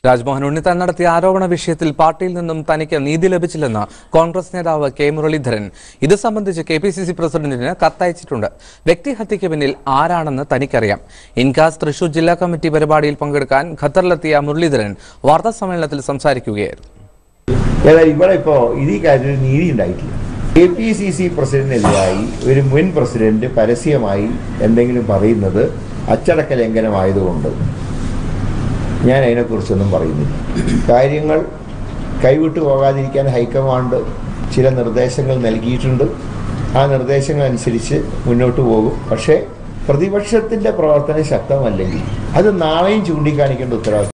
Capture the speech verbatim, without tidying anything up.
Rajmohan Unnithan നടത്തിയ ആരോപണ വിഷയത്തിൽ പാർട്ടിയിൽ നിന്നും തനിക്ക് നീതി ലഭിച്ചില്ലെന്ന് കോൺഗ്രസ് നേതാവ് കെ Muraleedharan ഇത് സംബന്ധിച്ച് കെ പി സി സി പ്രസിഡന്റിന് കത്തയച്ചിട്ടുണ്ട്. വ്യക്തിഹത്യയ്ക്ക് പിന്നിൽ ആരാണെന്ന് തനിക്കറിയാം. ഇൻകാസ് തൃശൂർ ജില്ലാ കമ്മിറ്റി പരിപാടിയിൽ പങ്കെടുക്കാൻ ഖത്തറിലെത്തിയ Muraleedharan വാർത്താ സമ്മേളനത്തിൽ സംസാരിക്കുകയായിരുന്നു. ഇവിടെ ഇപ്പോൾ ഈ കാര്യത്തിൽ നീതി ഉണ്ടായിട്ടില്ല. കെ പി സി സി പ്രസിഡന്റിനെതിരായി ഒരു മുൻ പ്രസിഡന്റ് പരസ്യമായി എന്തെങ്കിലും പറയുന്നത് അച്ചടക്ക ലംഘനമായതുകൊണ്ട് ഞാൻ അതിനെക്കുറിച്ചൊന്നും പറയുന്നില്ല. കാര്യങ്ങൾ കൈവിട്ടു പോകാതിരിക്കാൻ ഹൈക്കമാൻഡ് ചില നിർദ്ദേശങ്ങൾ നൽകിയിട്ടുണ്ട്. ആ നിർദ്ദേശങ്ങൾ അനുസരിച്ച് മുന്നോട്ട് പോകും. പക്ഷേ പ്രതിപക്ഷത്തിൻ്റെ പ്രവർത്തനം ശക്തമല്ലെങ്കിൽ അത് നാളെയും ചൂണ്ടിക്കാണിക്കേണ്ട ഉത്തരവാദിത്വം